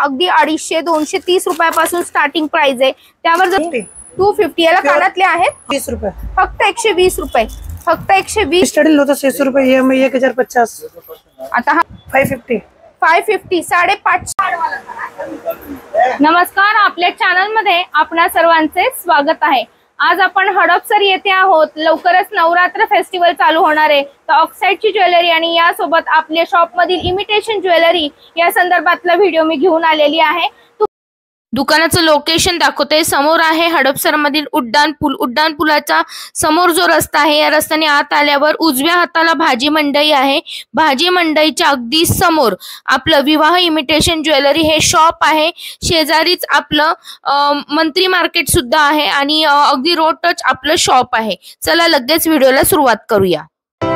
अगदी 250 230 रुपयापासून starting price आहे. त्यावर 250 याला कानातले आहेत 20 रुपये, फक्त 120 रुपये, फक्त 120. स्टडी होता 600 रुपये, EMI 1050. आता हा 550 550 नमस्कार, आपल्या चॅनल मध्ये आपणा सर्वांचे स्वागत आहे. आज आपण हडपसर येथे आहोत. लवकरच नवरात्र फेस्टिवल चालू होणार आहे, तर ऑक्साइडची ज्वेलरी आणि यासोबत आपल्या शॉप मधील इमिटेशन ज्वेलरी या संदर्भातला व्हिडिओ मी घेऊन आलेली आहे. दुकानाचं लोकेशन दाखवते. समोर आहे हडपसर मधील उड्डाण पूल. उड्डाण पुलाचा समोर जो रस्ता आहे, या रस्त्याने आत आल्यावर उजव्या हाताला भाजी मंडई आहे. भाजी मंडईच्या अगदी समोर आपलं विवाह इमिटेशन ज्वेलरी हे शॉप आहे. शेजारीच आपलं मंत्री मार्केट सुद्धा आहे आणि अगदी रोड टच आपलं शॉप आहे. चला लगेच व्हिडिओला सुरुवात करूया.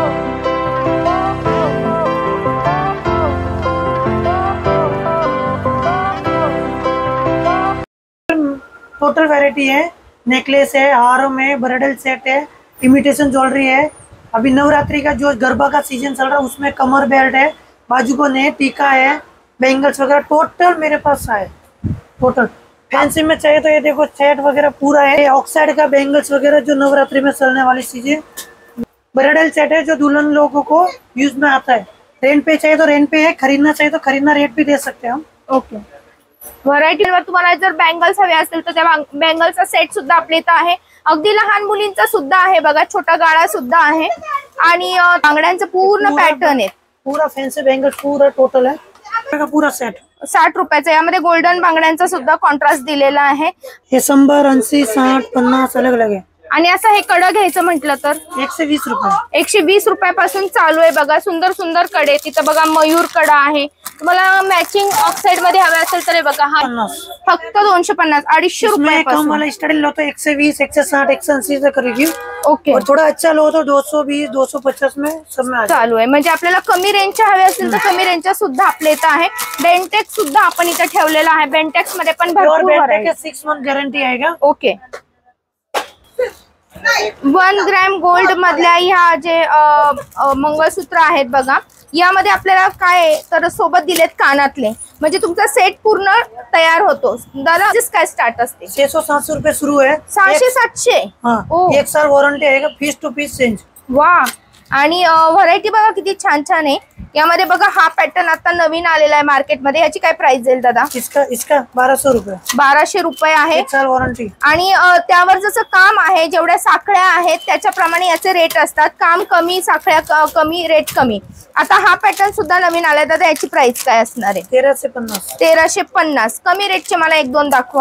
टोटल वैरायटी है, नेकलेस है, हारों है, ब्राइडल सेट है, इमिटेशन ज्वेलरी है. अभी नवरात्रि का जो गरबा का सीजन चल रहा है उसमें कमर बेल्ट है, बाजूबंद है, टीका है, बैंगल्स वगैरह टोटल मेरे पास है. टोटल फैंसी में चाहिए तो ये देखो सेट वगैरह पूरा है. ऑक्साइड का बैंगल्स वगैरह जो नवरात्रि में चलने वाली चीजें. ब्राइडल सेट है जो दुल्हन लोगों को यूज में आता है. रेंट पे चाहिए तो रेंट पे है, खरीदना चाहिए तो खरीदना रेट भी दे सकते हैं हम. ओके. व्हरायटीवर तुम्हाला जर बँगल्स हवे असतील तर त्या बँगलचा सेट सुद्धा आपल्या इथं आहे. अगदी लहान मुलींचा सुद्धा आहे बघा, छोटा गाळा सुद्धा आहे आणि बांगड्यांचं पूर्ण पॅटर्न आहे. पूरा फैंसी बैंगल पूरा टोटल है, पूरा सेट 60 रुपयाचा. यामध्ये गोल्डन बांगड्यांचा सुद्धा कॉन्ट्रास्ट दिलेला आहे. हे 100, 80, 60, 50 अलग अलग है. आणि असं हे कडं घ्यायचं म्हटलं तर 120 रुपये. 120 रुपयापासून चालू आहे बघा. सुंदर सुंदर कडे. तिथं बघा मयूर कडा आहे. तुम्हाला मॅचिंग ऑक्साइड मध्ये हवे असेल तर बघा हा फक्त 250 250 रुपये. कम वाला स्टाइल लो तो 120, 160, 180 तक रिव्यू. ओके. और थोड़ा अच्छा लो तो 220, 250 में सब में चालू आहे. म्हणजे आपल्याला कमी रेंजच्या हवे असतील तर कमी रेंजच्या सुद्धा आपल्या इथं आहे. बेंटेक्स सुद्धा आपण इथं ठेवलेला आहे. बेंटेक्स मध्ये पण भरपूर आहे. 6 मंथ गारंटी आएगा. ओके. 1 ग्रॅम गोल्ड मधल्या ह्या जे मंगळसूत्र आहेत बघा, यामध्ये आपल्याला काय तर सोबत दिलेत कानातले. म्हणजे तुमचा सेट पूर्ण तयार होतो. दादा काय स्टार्ट असते? 600-700 रुपये शुरू है. 600-700. हाँ, 1 साल वारंटी आएगा, पीस टू पीस चेंज. वा. आणि व्हरायटी बघा किती छान छान आहे. यामध्ये बघा हा पॅटर्न आता नवीन आलेला आहे मार्केटमध्ये. याची काय प्राइस जाईल दादा? इसका 1200 रुपये. 1200 रुपये आहे. 1 साल वॉरंटी. आणि त्यावर जसं काम आहे, जेवढ्या साखळ्या आहेत त्याच्याप्रमाणे याचे रेट असतात. काम कमी, साखळ्या कमी, रेट कमी. आता हा पॅटर्न सुद्धा नवीन आलाय दादा. याची प्राइस काय असणार आहे? 1350. 1350. कमी रेटचे मला 1-2 दाखवा.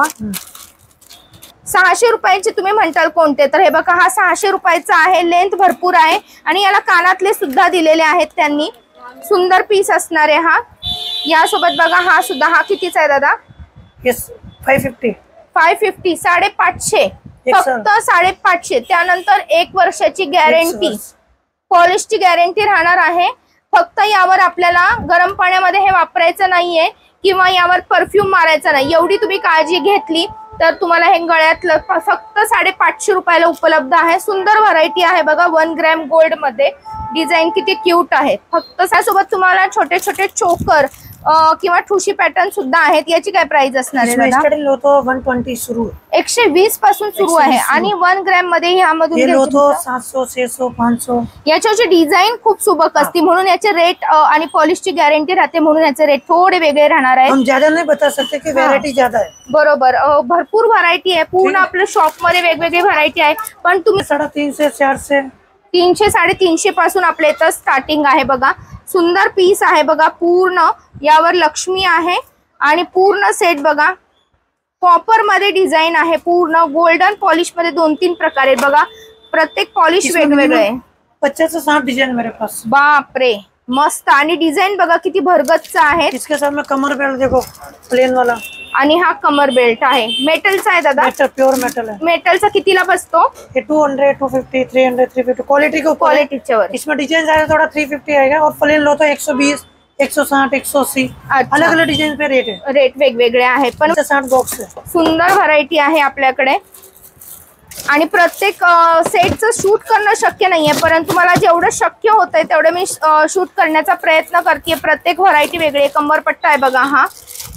600 रुपयांचे तुम्ही म्हणताल कोणते? तर हे बघा हा 600 रुपयाचा आहे. लेंथ भरपूर आहे आणि याला कानातले सुद्धा दिलेले आहेत त्यांनी. सुंदर पीस असणार आहे हा. यासोबत बघा हा सुद्धा. हा कितीचा आहे दादा? 550. 550. फक्त 550. त्यानंतर 1 वर्षाची गॅरंटी, पॉलिशची गॅरंटी राहणार आहे. फक्त यावर आपल्याला गरम पाण्यामध्ये हे वापरायचं नाहीये किंवा यावर परफ्यूम मारायचा नाही. एवढी तुम्ही काळजी घेतली तर तुम्हाला हे गळ्यातलं फक्त 550 रुपयाला उपलब्ध आहे. सुंदर व्हरायटी आहे बघा. 1 ग्रॅम गोल्ड मध्ये डिझाईन किती क्यूट आहेत. फक्त त्यासोबत तुम्हाला छोटे छोटे चोकर किंवा ठुशी पॅटर्न सुद्धा आहेत. याची काय प्राइस असणार आहे दादा? 120 सुरू. 120 पासून सुरू आहे आणि 1 ग्रॅम मध्ये ह्यामधून 700, 600, 500. याच्याची डिझाईन खूप सुबक असते म्हणून याचे रेट आणि पॉलिशची गॅरंटी राहते म्हणून याचे रेट थोडे वेगळे राहणार आहे. हम ज्यादा नहीं बता सकते की व्हरायटी ज्यादा है. बरोबर. भरपूर व्हरायटी आहे. पूर्ण आपल्या शॉप मध्ये वेगवेगळी व्हरायटी आहे. पण तुम्ही 350, 400, 300, 350 पासून आपल्या इथं स्टार्टिंग आहे बघा. सुंदर पीस आहे बघा. पूर्ण यावर लक्ष्मी आहे आणि पूर्ण सेट बघा. कॉपर मध्ये डिझाईन आहे. पूर्ण गोल्डन पॉलिश मध्ये 2-3 प्रकार आहेत बघा. प्रत्येक पॉलिश वेगवेगळे आहे. 50 से 60 डिजाइन मेरे पास. बापरे, मस्त. आणि डिझाईन बघा किती भरगच्च आहे. इसके साथ में कमर बेल्ट देखो, प्लेन वाला. आणि हा कमर बेल्ट आहे. मेटलचा आहे दादा? मेटल, प्योर मेटल है. मेटलचा कितीला बसतो? ये 200, 250, 300, 350 क्वालिटी के ऊपर. क्वालिटीच्या वर. इसमें डिजाइन आएगा थोड़ा 350 आएगा और प्लेन लो तो 120, 160, 180. अलग अलग डिजाइन पे रेट है. रेट वेगवेगळे आहेत पण 60 बॉक्स है. सुंदर व्हरायटी आहे आपल्याकडे. आणि प्रत्येक सेटचं शूट करणं शक्य नाहीये, परंतु मला जेवढं शक्य होतंय तेवढं मी शूट करण्याचा प्रयत्न करते. प्रत्येक व्हरायटी वेगळी. कंबरपट्टा आहे बघा हा,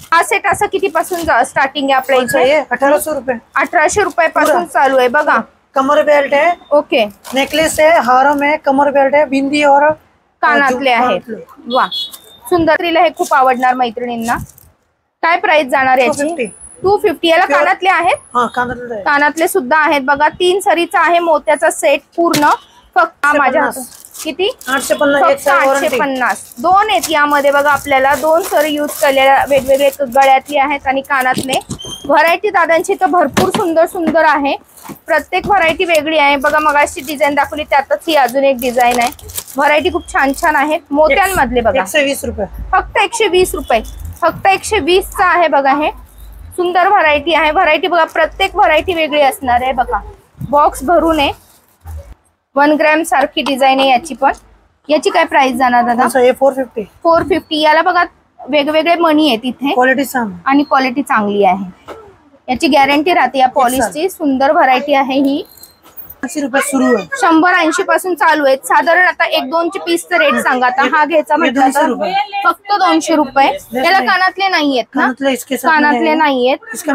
हा सेट असं किती पासून स्टार्टिंग आहे आपल्या कौन सा इथे? ये 1800 रुपये 1800 रुपयापासून चालू आहे बघा. कमर बेल्ट है, ओके, नेकलेस है, हारम है, कमर बेल्ट है, बिंदी और कानातले आहेत. वा, सुंदरीला हे खूप आवडणार मैत्रिणींना. काय प्राइस जाणार याची? 250. 250. याला कानातले आहेत? हाँ कानातले है. कानातले सुद्धा आहेत बघा. 3 सरीचा आहे मोत्याचा सेट पूर्ण. फक्त माझ्या हातात किती? 850. फक्त 850. दोन आहेत यामध्ये बघा. आपल्याला 2 सरी यूज केलेल्या वेगवेगळे गळ्यातली आहेत आणि कानातले. व्हरायटी दादांची तर भरपूर सुंदर सुंदर आहे. प्रत्येक व्हरायटी वेगळी आहे बघा. मगाशी डिझाईन दाखवली त्यातच ही अजून एक डिझाईन आहे. व्हरायटी खूप छान छान आहेत मोत्यांमधले बघा. 120 रुपये. फक्त 120 रुपये. फक्त 120 चा आहे बघा. हे सुंदर व्हरायटी आहे. व्हरायटी बघा, प्रत्येक व्हरायटी वेगळी असणार आहे बघा. बॉक्स भरून आहे. 1 ग्रॅम सारखी डिझाईन आहे याची पण. याची काय प्राइस जाणार दादा? 450. 450. याला बघा वेगवेगळे मणी आहेत इथे क्वालिटी सांग. आणि क्वालिटी चांगली आहे. याची गॅरंटी राहते या पॉलिशची. सुंदर व्हरायटी आहे ही. 80 रुपये सुरू आहे. 180 पासून चालू आहेत. साधारण आता 1-2 पीसचा रेट सांगा. आता हा घ्यायचा म्हटलं तर फक्त 200 रुपये. याला कानातले नाहीयेत ना? कानातले नाहीयेत.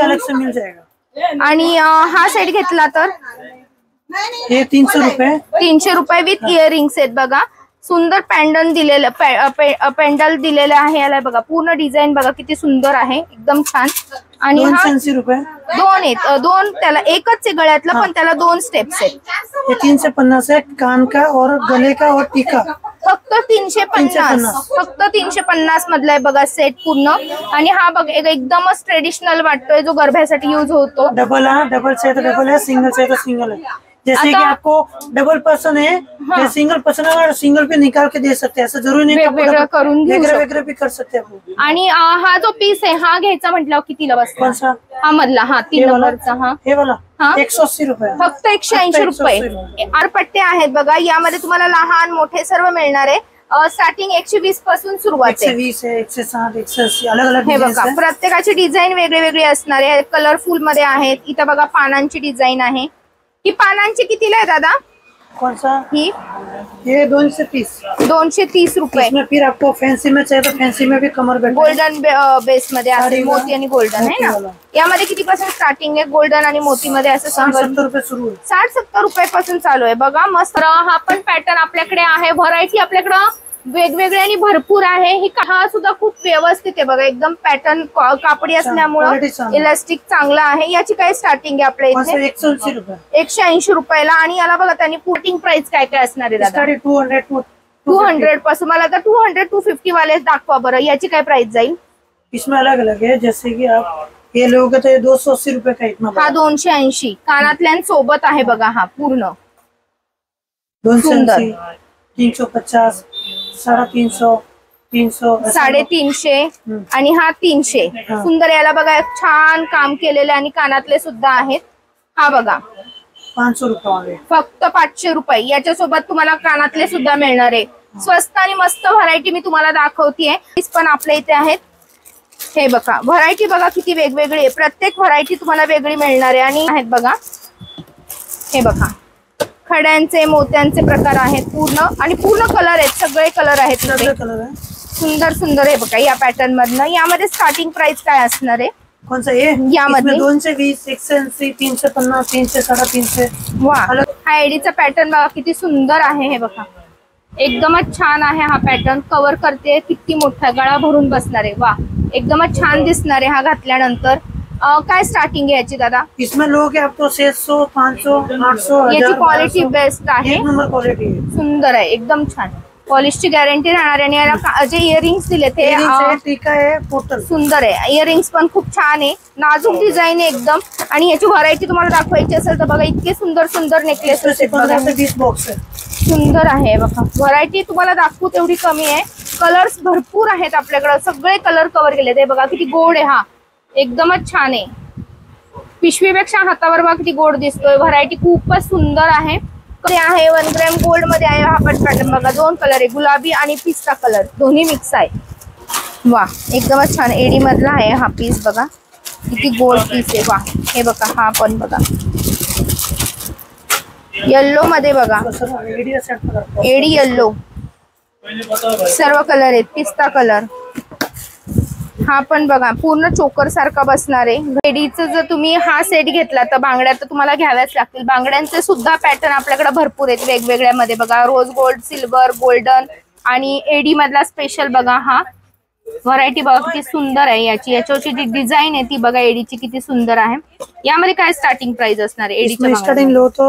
आणि हा सेट घेतला तर हे 300 रुपये. 300 रुपये विथ इयरिंग्स आहेत बघा. सुंदर पॅन्डल दिलेलं पेंडल दिलेलं आहे याला बघा. पूर्ण डिझाईन बघा किती सुंदर आहे, एकदम छान. आणि हा 280 रुपये. 2 आहेत. 2 त्याला एकच आहे गळ्यातलं पण त्याला 2 स्टेप्स आहेत. ये 350 है, कान का और गले का और टीका. फक्त 350. फक्त 350 मधला आहे बघा सेट पूर्ण. आणि हा बघ एकदमच ट्रेडिशनल वाटतोय जो गरब्यासाठी यूज होतो. डबल से तो डबल है, सिंगल से तो सिंगल है. जैसे कि आपको डबल पर्सन है, या सिंगल पर्सन है, सिंगल पे निकाल के दे सकते हैं. ऐसा जरूरी नहीं वेगवेगळं करून घेऊ शकतो. वेगळे भी कर सकते हैं. आणि हा जो पीस आहे हा घ्यायचा म्हटल्यावर कितीला बसतो? कौन सा? हा मधला. हा 3 नंबरचा. हा हे वाला हा 180 रुपये. फक्त 180 रुपये. आरपट्टे आहेत बघा. यामध्ये तुम्हाला लहान मोठे सर्व मिळणार आहे. स्टार्टिंग 120 पासून सुरुवात आहे. 120 है, 160, 180 अलग अलग. हे बघा प्रत्येकाची डिझाईन वेगळी वेगळी असणार आहे. कलरफुल मध्ये आहेत. इथं बघा पानांची डिझाईन आहे. ही पानांची कितीला आहे दादा? कौन सा? ही ये 230. 230 रुपये. इसमें फिर आपको फैंसी में चाहिए तो फैंसी में भी कमर बेल्ट. गोल्डन बेस मध्ये आहे. मोती आणि गोल्डन आहे ना. यामध्ये किती पासून स्टार्टिंग आहे गोल्डन आणि मोती मध्ये? असं 60-70 रुपये सुरू आहे. 60-70 रुपये पासून चालू आहे बघा. मस्त. हा पण पॅटर्न आपल्याकडे आहे. व्हरायटी आपल्याकडं वेगवेगळे आणि भरपूर आहे. ही हा सुद्धा खूप व्यवस्थित आहे बघा. एकदम पॅटर्न कापडी असल्यामुळं इलास्टिक चांगला आहे. याची काय स्टार्टिंग आहे आपल्या इथे? 180 रुपये. 180 रुपयाला. आणि याला बघा त्यांनी पुटिंग प्राइस काय काय असणार आहे दादा? 200 पासून. मला आता 200-250 वाले दाखवा बरं. याची काय प्राइस जाईल? इसमें अलग अलग है. जैसे कि आप ये लोगे तो 280 रुपये का इतना. हा 280 कानातल्यांसोबत आहे बघा. हा पूर्ण 280, 350, 350, 300, 350 आणि हा 300. सुंदर. याला बघा छान काम केलेले आणि कानातले सुद्धा आहेत. हा बघा 500 रुपये. फक्त 500 रुपये. याच्यासोबत तुम्हाला कानातले सुद्धा मिळणार आहे. स्वस्त आणि मस्त व्हरायटी मी तुम्हाला दाखवतीये. पण आपल्या इथे आहेत. हे बघा व्हरायटी बघा किती वेगवेगळी आहे. प्रत्येक व्हरायटी तुम्हाला वेगळी मिळणार आहे. आणि आहेत बघा. हे बघा खड्यांचे मोत्यांचे प्रकार आहेत पूर्ण. आणि पूर्ण कलर आहेत. सगळे कलर आहेत. सुंदर सुंदर आहे बघा या पॅटर्न मधनं. यामध्ये स्टार्टिंग प्राइस काय असणार आहे? कौन सा ये? यामध्ये 220, 180, 350, 300, 350. वा. हा एडीचा पॅटर्न बघा किती सुंदर आहे. हे बघा एकदमच छान आहे. हा पॅटर्न कव्हर करते. किती मोठा गळा भरून बसणार आहे. वा एकदमच छान दिसणार आहे हा घातल्यानंतर. काय स्टार्टिंग आहे याची दादा? इसमें लोगे आपको 600, 500, 800. याची क्वालिटी बेस्ट आहे. एक नंबर क्वालिटी है. सुंदर आहे एकदम छान. पॉलिशची गॅरंटी राहणार आहे. आणि याला जे इयरिंग्स दिले ते टीका आहे. टोटल सुंदर आहे. इयरिंग्स पण खूप छान आहे. नाजूक डिझाईन आहे एकदम. आणि याची व्हरायटी तुम्हाला दाखवायची असेल तर बघा इतके सुंदर सुंदर नेकलेसेस आहेत. 15-20 बॉक्स आहे. सुंदर आहे बघा. व्हरायटी तुम्हाला दाखवू तेवढी कमी आहे. कलर्स भरपूर आहेत आपल्याकडे. सगळे कलर कव्हर केले. ते बघा किती गोड आहे. हा एकदमच छान आहे. पिशवीपेक्षा हातावर बघा किती गोड दिसतोय. व्हरायटी खूपच सुंदर आहे. ते आहे 1 ग्रॅम गोल्ड मध्ये आहे. हा पण पॅटर्न बघा 2 कलर आहे. गुलाबी आणि पिस्ता कलर दोन्ही मिक्स आहे. वा एकदमच छान. एडी मधला आहे हा पीस बघा किती गोल्ड पीस आहे. वा हे बघा हा पण बघा येल्लो मध्ये बघा. एडी येल्लो सर्व कलर आहेत. पिस्ता कलर हा पण बघा पूर्ण चोकर सारखा बसणार आहे. लेडीचं जर तुम्ही हा सेट घेतला तर बांगड्या तर तुम्हाला घ्याव्याच लागतील. बांगड्यांचे सुद्धा पॅटर्न आपल्याकडे भरपूर आहेत वेगवेगळ्या मध्ये बघा. रोज गोल्ड, सिल्वर, गोल्डन आणि एडी मधला स्पेशल बघा. हा व्हरायटी बघा किती सुंदर आहे याची. याच्यावरची जी डिझाईन आहे ती बघा एडीची किती सुंदर आहे. यामध्ये काय स्टार्टिंग प्राइस असणार आहे एडीची? स्टार्टिंग लो तो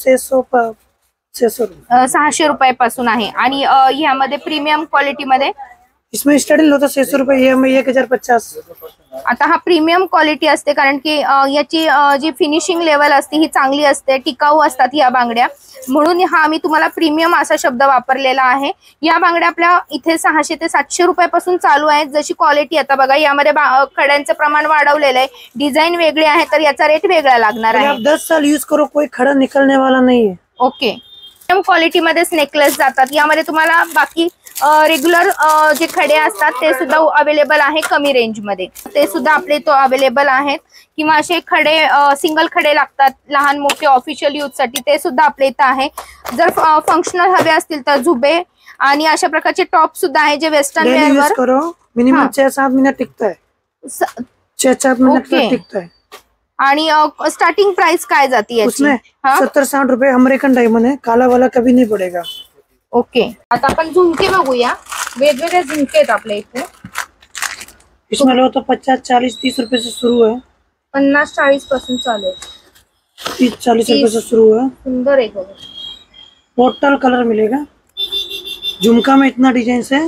600 रुपयापासून आहे. आणि ह्यामध्ये प्रीमियम क्वालिटी मध्ये इसमें स्टार्टिंग लो तो 600 रुपये, ये में 1050. आता हा प्रीमियम क्वालिटी असते कारण की याची जी फिनिशिंग लेवल असते ही चांगली असते, टिकाऊ असतात या बांगड्या, म्हणून हा मी तुम्हाला प्रीमियम असा शब्द वापरलेला आहे. या बांगड्या आपल्या इथे 600 ते 700 रुपयापासून चालू आहेत. जशी क्वालिटी आता बघा यामध्ये खड्यांचं प्रमाण वाढवलेलं आहे, डिझाईन वेगळी आहे तर याचा रेट वेगळा लागणार आहे. 10 साल यूज करो कोई खड़ा निकलने वाला नहीं है. ओके. क्वालिटी मध्ये नेकलेस जातात. यामध्ये तुम्हाला बाकी रेग्युलर जे खडे असतात ते सुद्धा अवेलेबल आहे कमी रेंज मध्ये, ते सुद्धा आपले तो अवेलेबल आहेत. किंवा असे खडे सिंगल खडे लागतात लहान मोठे ऑफिशियल यूज साठी, ते सुद्धा आपल्या इथं आहे. जर फंक्शनल हवे असतील तर झुबे आणि अशा प्रकारचे टॉप सुद्धा आहे जे वेस्टर्न वेअर वर मिनिमम 6-7 मिनिट टिकता है. 6-7 मिनिट टिकता है. आणि स्टार्टिंग प्राइस काय जाती है? 70-60 रुपए. अमेरिकन डायमंड है, काला वाला कभी नहीं पड़ेगा. ओके. आता आपण झुमके बघूया. वेगवेगळे झुमके आहेत आपल्या इथे. इसमें लो तो 50, 40, 30 रुपए से शुरू है. 50-40 पासून चालू आहे. 30-40 रुपए से शुरू है. सुंदर आहे बघा. पोर्टल कलर मिलेगा. झुमका में इतना डिजाइन है.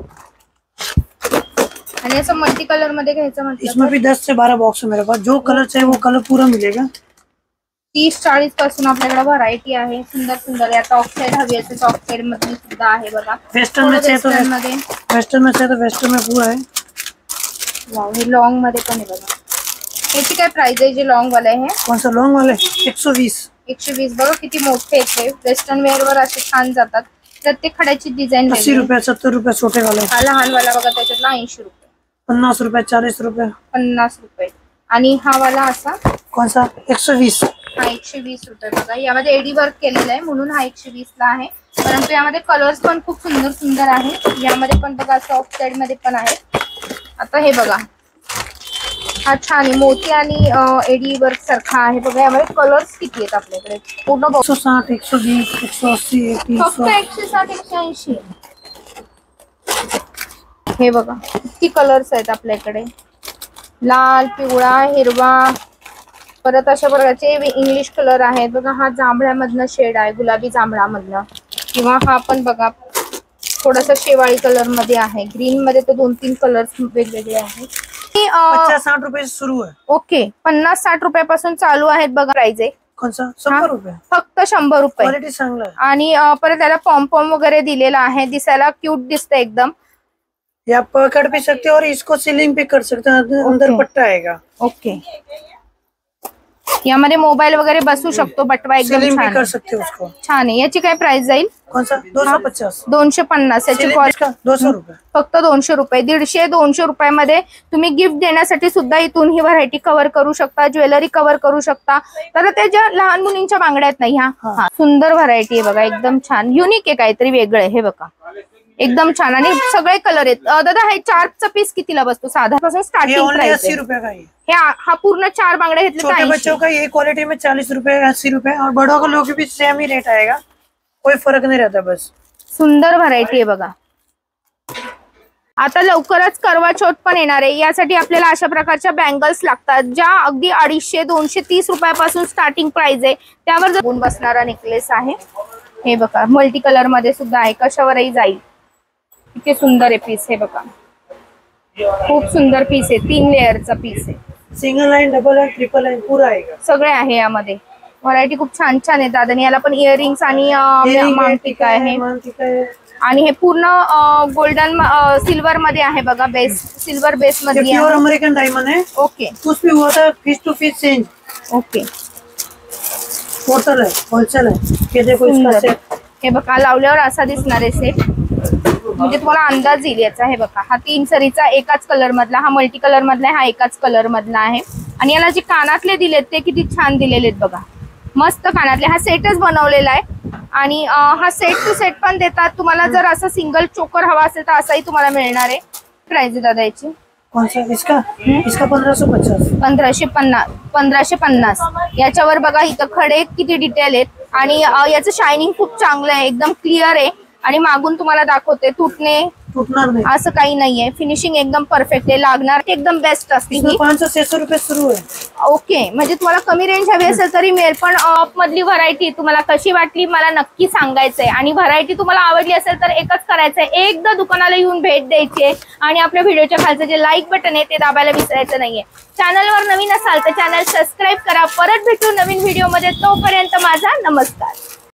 आणि असं मल्टी कलर मध्ये घ्यायचं म्हटलं इसमें भी 10 से 12 बॉक्स है मेरे पास. जो कलर चाहिए वो कलर पूरा मिलेगा. 30-40 पासून आपल्याकडे व्हरायटी आहे. सुंदर सुंदर. आता ऑक्साइड हवी असेल तर ऑक्साइड मध्ये सुद्धा आहे बघा. वेस्टर्न में चाहिए तो वेस्टर्न में पूरा है. वाव, हे लॉन्ग मध्ये पण आहे बघा. याची काय प्राइस आहे जे लॉन्ग वाला आहे? कौन सा लॉन्ग वाले? 120. 120. बघा किती मोठे आहेत. वेस्टर्न वेअर वर असे छान जातात. प्रत्येक खड्याची डिझाइन 80 रुपए, 70 रुपए छोटे वाले. हा लहान वाला बघा त्याच्यातला 80 रुपये, 50 रुपए, 40 रुपए, 50 रुपये. आणि हा वाला असा कौन सा? 120. हा 120 रुपये बघा. यामध्ये एडी वर्क केलेलं आहे म्हणून हा 120 ला आहे. परंतु यामध्ये कलर्स पण खूप सुंदर सुंदर आहे. यामध्ये पण बघा सॉफ्ट साइड मध्ये पण आहे. आता हे बघा हा छान आहे, मोती आणि एडी वर्क सारखा आहे बघा. यामध्ये कलर्स किती आहेत आपल्याकडे? पूर्ण 160, 120, 180, 80. फक्त 160, 180. हे बघा किती कलर्स आहेत आपल्याकडे. लाल, पिवळा, हिरवा, परत अशा प्रकारचे इंग्लिश कलर आहेत बघा. हा जांभळ्यामधनं शेड आहे, गुलाबी जांभळामधनं. किंवा हा पण बघा थोडासा शेवाळी कलर मध्ये आहे. ग्रीन मध्ये तर 2-3 कलर्स वेगवेगळे आहेत. 50-60 रुपए से शुरू है. ओके. 50-60 रुपयापासून चालू आहेत बघा. प्राइस आहे कौन सा? 100 रुपए. फक्त 100 रुपये. क्वालिटी चांगला आहे. आणि परत त्याला पॉम्पॉम वगैरे दिलेला आहे. दिसायला क्यूट दिसतं एकदम. ये आप पकड़ भी सकते हो और इसको सीलिंग भी कर सकते हैं. अंदर पट्टा आएगा. ओके. यामध्ये मोबाईल वगैरे बसू शकतो. बटवा एकदम सीलिंग भी छान कर आहे. सकते हो उसको. छान आहे. याची काय प्राइस जाईल? कौन सा? 250. 250. याची कॉस्ट 200 रुपए. फक्त 200 रुपये. 150-200 रुपयामध्ये तुम्ही गिफ्ट देण्यासाठी सुद्धा इथून ही व्हरायटी कव्हर करू शकता. ज्वेलरी कव्हर करू शकता. तर त्या ज्या लहान मुलींच्या बांगड्या आहेत ना ह्या, सुंदर व्हरायटी आहे बघा. एकदम छान युनिक आहे, काहीतरी वेगळं आहे. हे बघा एकदम छान. आणि सगळे कलर आहेत. दादा हे 4चा पीस कितीला बसतो साधारण? स्टार्टिंग प्राइस 80 रुपए का. हा पूर्ण 4 बांगड्या घेतले छोटे बच्चों का ये क्वालिटी में 40 रुपए, 80 रुपए. और बड़ों का लोग भी सेम ही रेट आएगा, कोई फर्क नहीं रहता. बस सुंदर व्हरायटी आहे बघा. आता लवकरच करवा चौथ पण येणार आहे. यासाठी आपल्याला अशा प्रकारच्या बँगल्स लागतात ज्या अगदी 250-230 रुपयापासून स्टार्टिंग प्राइस आहे. त्यावर जगून बसणारा नेकलेस आहे. हे बघा मल्टी कलर मध्ये सुद्धा आहे, कशावरही जाईल. किती सुंदर आहे पीस. हे बघा खूप सुंदर पीस आहे. 3 लेअरचा पीस आहे. Single line, double line, triple line पूरा आएगा. सगळे आहे यामध्ये. व्हरायटी खूप छान छान आहे दादा. याला पण इयरिंग्स आणि मांगटिका आहे. आणि हे पूर्ण गोल्डन सिल्वर मध्ये आहे बघा. बेस सिल्वर बेस मध्ये प्योर अमेरिकन डायमंड है. ओके. कुछ भी हुआ था fees to fees change. Okay. Total है, होलसेल है. ये देखो इसका सेट. हे बघा लावल्यावर असा दिसणार आहे सेट, म्हणजे तुम्हाला अंदाज येईल याचा. हे बघा हा 3 सरीचा एकाच कलर मधला, हा मल्टी कलर मधला, हा एकाच कलर मधला आहे. आणि याला जे कानातले दिलेत ते किती छान दिलेले आहेत बघा. मस्त कानातले. हा सेटच बनवलेला आहे. आणि हा सेट टू सेट पण देतात तुम्हाला. जर असं सिंगल चोकर हवा असेल तर असाही तुम्हाला मिळणार आहे. प्राइस आहे दादा याची? कौन सा इसका? इसका 1550. 1550. याच्यावर बघा इथं खडे किती डिटेल आहेत आणि याचं शायनिंग खूप चांगलं आहे, एकदम क्लिअर आहे आणि मागून तुम्हाला दाखवते टूटणार नाही असं काही नाहीये. फिनिशिंग एकदम परफेक्ट आहे, लागणार एकदम बेस्ट असते ही. 500-600 रुपये सुरू आहे. ओके, म्हणजे तुम्हाला कमी रेंज हवी असेल तरी मिळेल. पण ऑफ मधली व्हरायटी तुम्हाला कशी वाटली मला नक्की सांगायचंय आणि व्हरायटी तुम्हाला आवडली असेल तर एकच करायचंय, एकदा दुकानाला येऊन भेट द्यायची आहे आणि आपल्या व्हिडिओच्या खालचं जे लाईक बटन आहे ते दाबायला विसरायचं नाहीये. चॅनलवर नवीन असाल तर चॅनल सबस्क्राईब करा. परत भेटू नवीन व्हिडिओ मध्ये, तोपर्यंत माझा नमस्कार.